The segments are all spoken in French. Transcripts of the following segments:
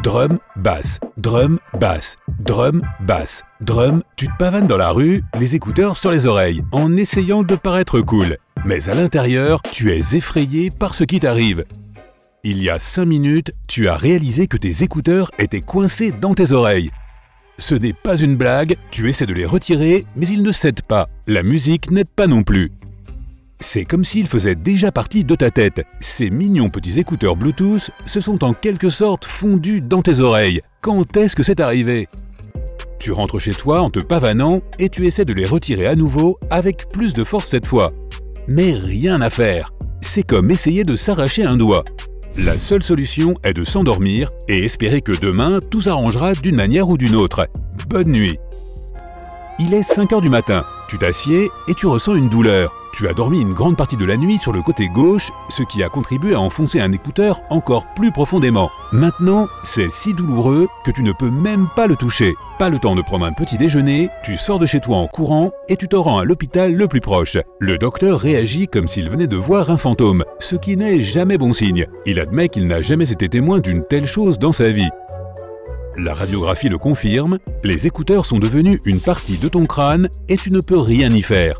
Drum, basse, drum, basse, drum, basse, drum. Tu te pavanes dans la rue, les écouteurs sur les oreilles, en essayant de paraître cool. Mais à l'intérieur, tu es effrayé par ce qui t'arrive. Il y a 5 minutes, tu as réalisé que tes écouteurs étaient coincés dans tes oreilles. Ce n'est pas une blague, tu essaies de les retirer, mais ils ne cèdent pas. La musique n'aide pas non plus. C'est comme s'ils faisaient déjà partie de ta tête. Ces mignons petits écouteurs Bluetooth se sont en quelque sorte fondus dans tes oreilles. Quand est-ce que c'est arrivé? Tu rentres chez toi en te pavanant et tu essaies de les retirer à nouveau avec plus de force cette fois. Mais rien à faire. C'est comme essayer de s'arracher un doigt. La seule solution est de s'endormir et espérer que demain tout s'arrangera d'une manière ou d'une autre. Bonne nuit. Il est 5 h du matin. Tu t'assieds et tu ressens une douleur. Tu as dormi une grande partie de la nuit sur le côté gauche, ce qui a contribué à enfoncer un écouteur encore plus profondément. Maintenant, c'est si douloureux que tu ne peux même pas le toucher. Pas le temps de prendre un petit déjeuner, tu sors de chez toi en courant et tu te rends à l'hôpital le plus proche. Le docteur réagit comme s'il venait de voir un fantôme, ce qui n'est jamais bon signe. Il admet qu'il n'a jamais été témoin d'une telle chose dans sa vie. La radiographie le confirme, les écouteurs sont devenus une partie de ton crâne et tu ne peux rien y faire.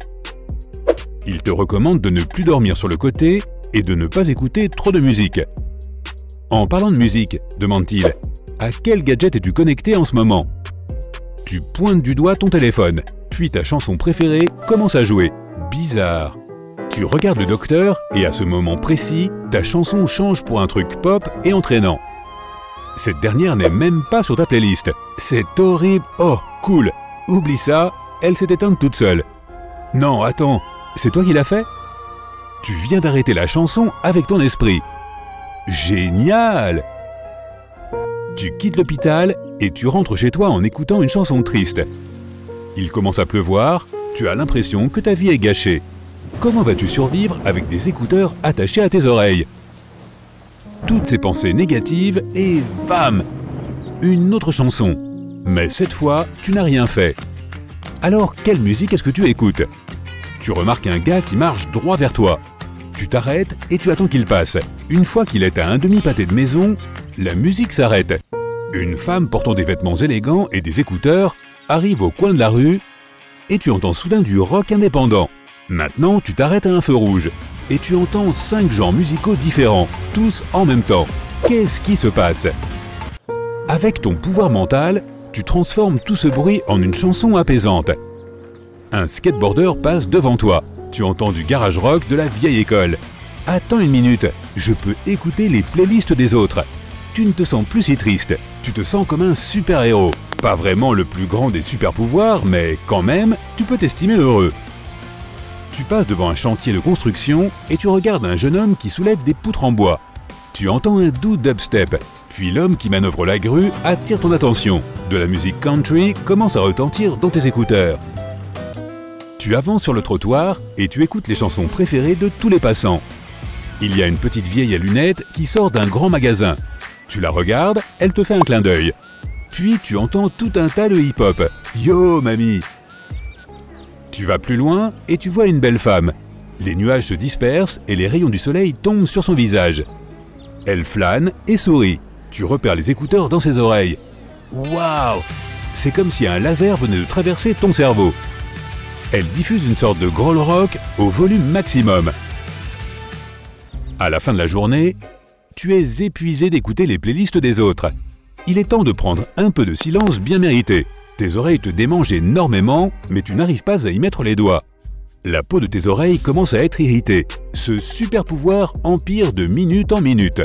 Il te recommande de ne plus dormir sur le côté et de ne pas écouter trop de musique. En parlant de musique, demande-t-il, à quel gadget es-tu connecté en ce moment? Tu pointes du doigt ton téléphone, puis ta chanson préférée commence à jouer. Bizarre. Tu regardes le docteur et à ce moment précis, ta chanson change pour un truc pop et entraînant. Cette dernière n'est même pas sur ta playlist. C'est horrible. Oh, cool. Oublie ça, elle s'est éteinte toute seule. Non, attends. C'est toi qui l'as fait? Tu viens d'arrêter la chanson avec ton esprit. Génial! Tu quittes l'hôpital et tu rentres chez toi en écoutant une chanson triste. Il commence à pleuvoir, tu as l'impression que ta vie est gâchée. Comment vas-tu survivre avec des écouteurs attachés à tes oreilles? Toutes ces pensées négatives et bam! Une autre chanson. Mais cette fois, tu n'as rien fait. Alors, quelle musique est-ce que tu écoutes? Tu remarques un gars qui marche droit vers toi. Tu t'arrêtes et tu attends qu'il passe. Une fois qu'il est à un demi-pâté de maison, la musique s'arrête. Une femme portant des vêtements élégants et des écouteurs arrive au coin de la rue et tu entends soudain du rock indépendant. Maintenant, tu t'arrêtes à un feu rouge et tu entends 5 genres musicaux différents, tous en même temps. Qu'est-ce qui se passe? Avec ton pouvoir mental, tu transformes tout ce bruit en une chanson apaisante. Un skateboarder passe devant toi. Tu entends du garage rock de la vieille école. Attends une minute, je peux écouter les playlists des autres. Tu ne te sens plus si triste, tu te sens comme un super-héros. Pas vraiment le plus grand des super-pouvoirs, mais quand même, tu peux t'estimer heureux. Tu passes devant un chantier de construction et tu regardes un jeune homme qui soulève des poutres en bois. Tu entends un doux dubstep, puis l'homme qui manœuvre la grue attire ton attention. De la musique country commence à retentir dans tes écouteurs. Tu avances sur le trottoir et tu écoutes les chansons préférées de tous les passants. Il y a une petite vieille à lunettes qui sort d'un grand magasin. Tu la regardes, elle te fait un clin d'œil. Puis tu entends tout un tas de hip-hop. Yo, mamie! Tu vas plus loin et tu vois une belle femme. Les nuages se dispersent et les rayons du soleil tombent sur son visage. Elle flâne et sourit. Tu repères les écouteurs dans ses oreilles. Waouh! C'est comme si un laser venait de traverser ton cerveau. Elle diffuse une sorte de growl rock au volume maximum. À la fin de la journée, tu es épuisé d'écouter les playlists des autres. Il est temps de prendre un peu de silence bien mérité. Tes oreilles te démangent énormément, mais tu n'arrives pas à y mettre les doigts. La peau de tes oreilles commence à être irritée. Ce super pouvoir empire de minute en minute.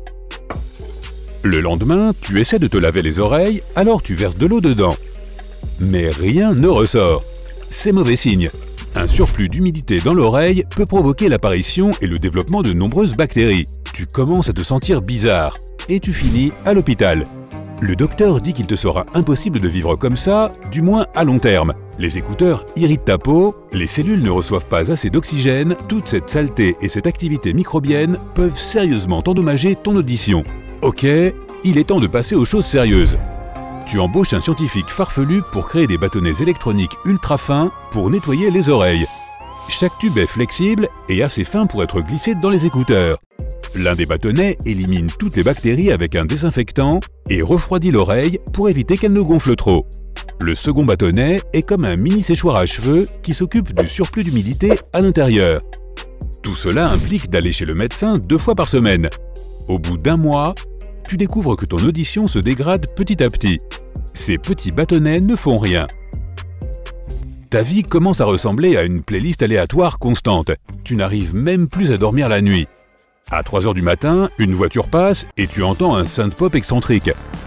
Le lendemain, tu essaies de te laver les oreilles, alors tu verses de l'eau dedans. Mais rien ne ressort. C'est mauvais signe. Un surplus d'humidité dans l'oreille peut provoquer l'apparition et le développement de nombreuses bactéries. Tu commences à te sentir bizarre et tu finis à l'hôpital. Le docteur dit qu'il te sera impossible de vivre comme ça, du moins à long terme. Les écouteurs irritent ta peau, les cellules ne reçoivent pas assez d'oxygène, toute cette saleté et cette activité microbienne peuvent sérieusement endommager ton audition. Ok, il est temps de passer aux choses sérieuses. Tu embauches un scientifique farfelu pour créer des bâtonnets électroniques ultra fins pour nettoyer les oreilles. Chaque tube est flexible et assez fin pour être glissé dans les écouteurs. L'un des bâtonnets élimine toutes les bactéries avec un désinfectant et refroidit l'oreille pour éviter qu'elle ne gonfle trop. Le second bâtonnet est comme un mini séchoir à cheveux qui s'occupe du surplus d'humidité à l'intérieur. Tout cela implique d'aller chez le médecin 2 fois par semaine. Au bout d'1 mois, tu découvres que ton audition se dégrade petit à petit. Ces petits bâtonnets ne font rien. Ta vie commence à ressembler à une playlist aléatoire constante. Tu n'arrives même plus à dormir la nuit. À 3 h du matin, une voiture passe et tu entends un synth-pop excentrique.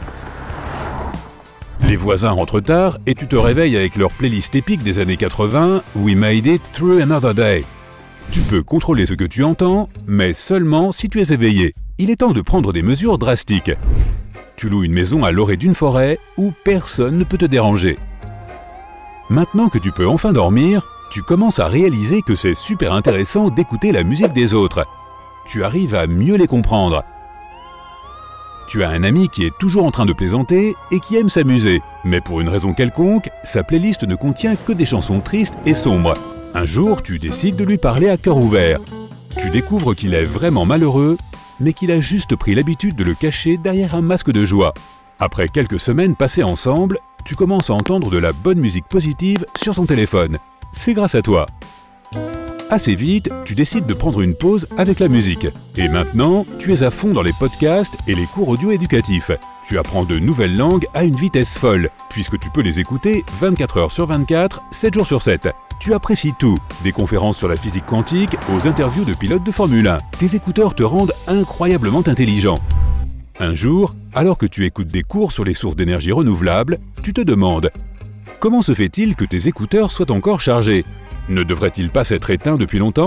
Les voisins rentrent tard et tu te réveilles avec leur playlist épique des années 80 « We made it through another day ». Tu peux contrôler ce que tu entends, mais seulement si tu es éveillé. Il est temps de prendre des mesures drastiques. Tu loues une maison à l'orée d'une forêt où personne ne peut te déranger. Maintenant que tu peux enfin dormir, tu commences à réaliser que c'est super intéressant d'écouter la musique des autres. Tu arrives à mieux les comprendre. Tu as un ami qui est toujours en train de plaisanter et qui aime s'amuser, mais pour une raison quelconque, sa playlist ne contient que des chansons tristes et sombres. Un jour, tu décides de lui parler à cœur ouvert. Tu découvres qu'il est vraiment malheureux, mais qu'il a juste pris l'habitude de le cacher derrière un masque de joie. Après quelques semaines passées ensemble, tu commences à entendre de la bonne musique positive sur son téléphone. C'est grâce à toi. Assez vite, tu décides de prendre une pause avec la musique. Et maintenant, tu es à fond dans les podcasts et les cours audio éducatifs. Tu apprends de nouvelles langues à une vitesse folle, puisque tu peux les écouter 24 h sur 24, 7 jours sur 7. Tu apprécies tout, des conférences sur la physique quantique aux interviews de pilotes de Formule 1. Tes écouteurs te rendent incroyablement intelligent. Un jour, alors que tu écoutes des cours sur les sources d'énergie renouvelables, tu te demandes « Comment se fait-il que tes écouteurs soient encore chargés ? Ne devrait-il pas s'être éteint depuis longtemps ?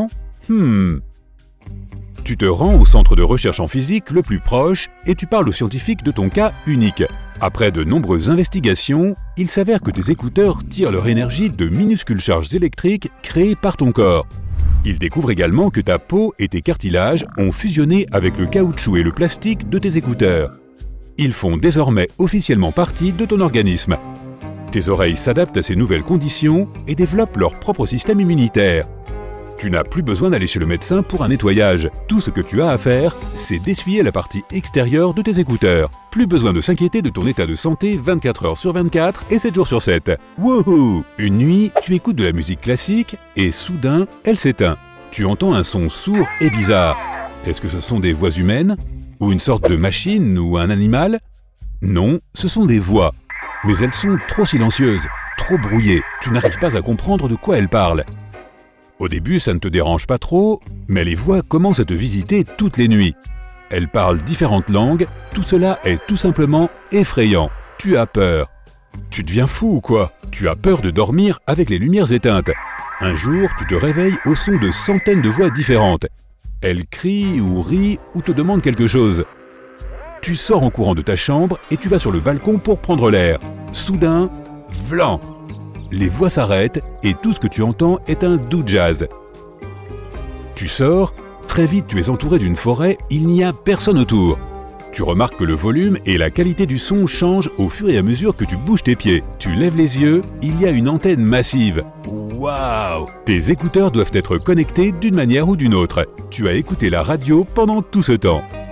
Tu te rends au centre de recherche en physique le plus proche et tu parles aux scientifiques de ton cas unique. Après de nombreuses investigations, il s'avère que tes écouteurs tirent leur énergie de minuscules charges électriques créées par ton corps. Ils découvrent également que ta peau et tes cartilages ont fusionné avec le caoutchouc et le plastique de tes écouteurs. Ils font désormais officiellement partie de ton organisme. Tes oreilles s'adaptent à ces nouvelles conditions et développent leur propre système immunitaire. Tu n'as plus besoin d'aller chez le médecin pour un nettoyage. Tout ce que tu as à faire, c'est d'essuyer la partie extérieure de tes écouteurs. Plus besoin de s'inquiéter de ton état de santé 24 h sur 24 et 7 jours sur 7. Wouhou! Une nuit, tu écoutes de la musique classique et soudain, elle s'éteint. Tu entends un son sourd et bizarre. Est-ce que ce sont des voix humaines? Ou une sorte de machine ou un animal? Non, ce sont des voix. Mais elles sont trop silencieuses, trop brouillées. Tu n'arrives pas à comprendre de quoi elles parlent. Au début, ça ne te dérange pas trop, mais les voix commencent à te visiter toutes les nuits. Elles parlent différentes langues, tout cela est tout simplement effrayant. Tu as peur. Tu deviens fou ou quoi? Tu as peur de dormir avec les lumières éteintes. Un jour, tu te réveilles au son de centaines de voix différentes. Elles crient ou rient ou te demandent quelque chose. Tu sors en courant de ta chambre et tu vas sur le balcon pour prendre l'air. Soudain, vlan! Les voix s'arrêtent et tout ce que tu entends est un doux jazz. Tu sors, très vite tu es entouré d'une forêt, il n'y a personne autour. Tu remarques que le volume et la qualité du son changent au fur et à mesure que tu bouges tes pieds. Tu lèves les yeux, il y a une antenne massive. Waouh! Tes écouteurs doivent être connectés d'une manière ou d'une autre. Tu as écouté la radio pendant tout ce temps.